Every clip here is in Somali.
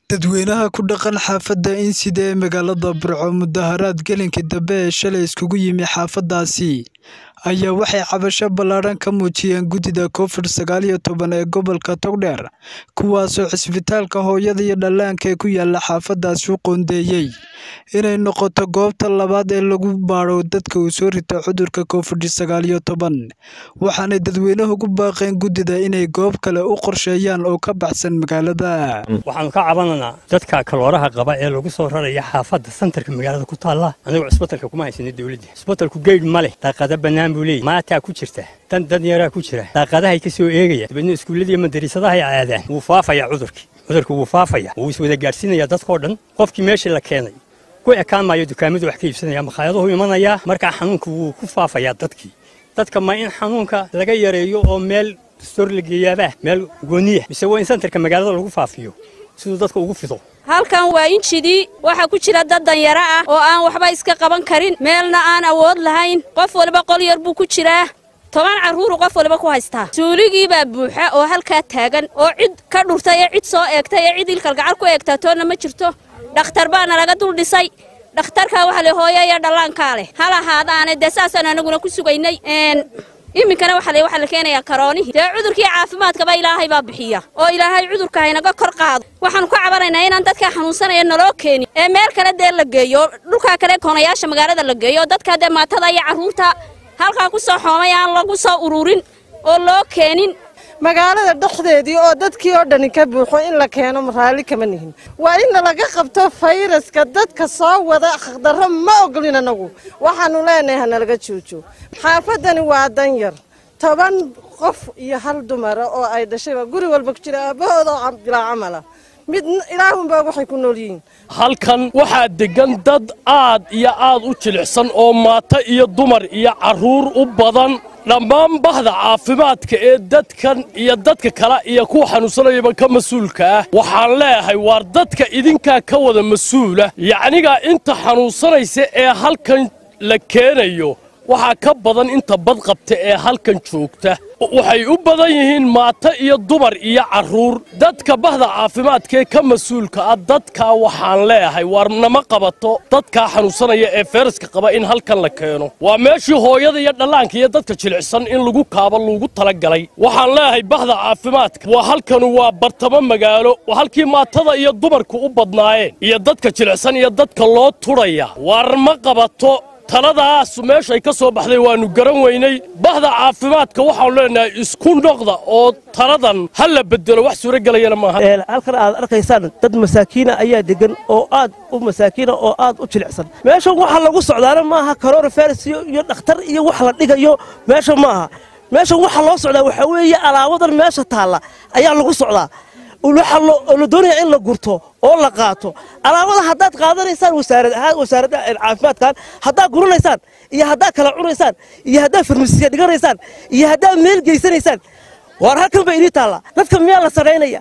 dadweynaha ku dhaqan xaafadda Inside ee magaalada Burco mudaharaad gelinkii dambe ee shalay iskugu yimi xaafadaasi ayaa waxay cabasho ballaaran ka muujiyeen gudida COVID-19 ee gobolka Togdheer kuwaasoo cisbitaalka hooyada iyo dhallaanka ee ku yaala xaafadaasi u qoondeeyay inay noqoto goobta labaad ee lagu baaro dadka uu soo rito cudurka COVID-19 waxaana dadweynuhu ugu baaqeen gudida inay goob kale u qorsheeyaan oo ka baxsan magaalada. waxaan ka cabananaa dadka kalooraha qaba ee lagu soo raraya xaafadda santarka magaalada ku taala anigu cisbitaalka kuma haysan dawladda cisbitaalku geed ma leh daaqada banaan buu leeyahay maanta ku jirta dan yara ku jira daaqadaha ka soo eegaya dibadna iskuuladii madrasadaha ay aadaan wuu faafaya cudurku wuu faafaya wuu is wada gaarsiinaya dadkoo dhan qofkii meeshii la keenay ku ekaan maayo dukaamadu wax ka iibsanaya makhaayadahu imanaya marka xanuunku wuu ku faafaya dadka ma in xanuunka laga yareeyo oo meel store la geeyaaba meel gooniya mise waa in santarka magaalada lagu faafiyo sidoo dadka ugu fido halkan waa injidi waxa ku jira dad danyara ah oo aan waxba iska qaban karin meelna aan awood lahayn qof walba qol yar buu ku jiraa 10 caruur qof walba ku haysta suuligii baa buuxa oo halka taagan oo cid ka dhurtay cid soo eegtay cid ilkal gacal ku eegta toona ma jirto dhakhtar baana laga dul dhisay dhakhtarka waxa la hooyaya dhallaanka leh hala haadaan deesaasan anaguna ku sugaynay iminkana waxa la keenayaa karoonihi cudurkii caafimaadka ba ilaahay baa bixiya oo ilaahay cudurka haynaga kor qaado waxaan ku cabanaynaa inaan dadka xanuunsanaya naloo keenin ee meel kale dee la geeyo dhulka kale koonayaasha magaalada la geeyo dadka dee maatada iyo caruurta halka ku soo xoomay aan lagu soo ururin oo loo keenin magaalada dhexdeedii oo dadkii oo dhan ka buuxo in la keeno raali kama nihin waa in laga qabto fayraska dadka soo wada khadaro ma ogolin anagu waxaanu leenahay hana laga joojo xaafadani waa dan yar 10 qof iyo hal dumar oo ay dhashay guri walba ku jira aabahooda bila amala mid ilaahun baa waxay ku nool yihiin halkan waxa degan dad aad iyo aad u jilicsan oo maata iyo dumar iyo caruur u badan dhammaan bahda caafimaadka ee dadkan iyo dadka kale iyo kuwa xanuunsanayaba ka mas'uulka ah waxaan leeyahay war dadka idinka ka wada mas'uula yacniga inta xanuunsanaysa ee halkan la keenayo waxa ka badan inta bad qabta ee halkan joogta waxay u badan yihiin maata iyo dumar iyo caruur dadka bahda caafimaadka ka mas'uulka ah dadka waxaan leeyahay warnama qabato dadka xanuunsanaya ee fayraska qaba in halkan la keeno waa meeshii hooyada iyo dhallaanka iyo dadka jilicsan in lagu kaabo lagu talagalay waxaan leeyahay bahda caafimaadka waa halkan waa bartamo magaalo waa halkii maatada iyo dumarku u badnaayeen iyo dadka jilicsan iyo dadka loo turaya warma qabato taladaas meeshay ka soo baxday waanu garan weynay bahda caafimaadka waxaan leenahay isku noqda oo taladan hal la bedelo wax suura galayna maaha halkan aad arkaysaan dad masaakiina ayaa degan oo aad u masaakiina oo aad u jilicsan meesha waxa lagu socdaana maaha coronavirus iyo dhakhtar iyo wax la dhigayo meesha maaha meesha waxa loo socdaa waxa weeye alaabadan meesha taala ayaa lagu socdaa la doonaya in la gurto oo la qaato alaabada haddaad qaadanaysaan wasaaradda caafimaadkan haddaad guranaysaan iyo haddaad kala cunaysaan iyo haddaad farmasiya dhiganaysaan iyo haddaad meel geysanaysaan war halkan ba inii taalla dadka miyaa la saraynaya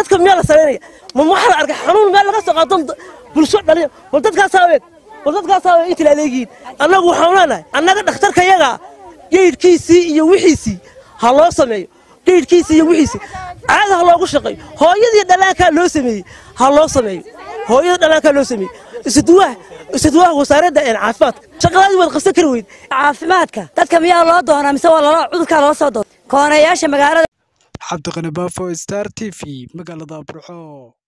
ma waxa la arkay xanuun meel laga soo qaato bulsho dhaliya bal dadkaas inta la leeyihiin annagu waxaan leenahay annaga dhakhtarka yaga geedkiisii iyo wixiisii ha loo sameeyo geedkiisa iyo wixiisa caadaha loogu shaqeeyo hooyadii dhallaanka loo sameeyay ha loo sameeyo hooyada dhallaanka loo sameeyay isduwaha wasaaradda caafimaadka shaqadaadii wad qabsan kari weyd caafimaadka dadka miyaa loo doonaa mise waa cudurka loo soo doonaa koonayaasha magaalada Cabdiqani Baafo Star TV magaalada Burco.